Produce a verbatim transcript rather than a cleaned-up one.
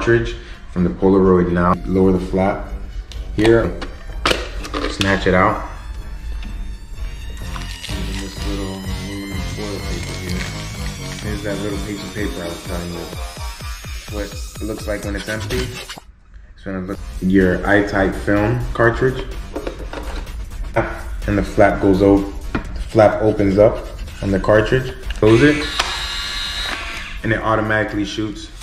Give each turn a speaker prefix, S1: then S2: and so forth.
S1: cartridge from the Polaroid now. Lower the flap here, snatch it out. And this little aluminum foil paper here. Here's that little piece of paper I was telling you. What it looks like when it's empty. It's gonna look your I-type film cartridge. And the flap goes over, the flap opens up on the cartridge. Close it, and it automatically shoots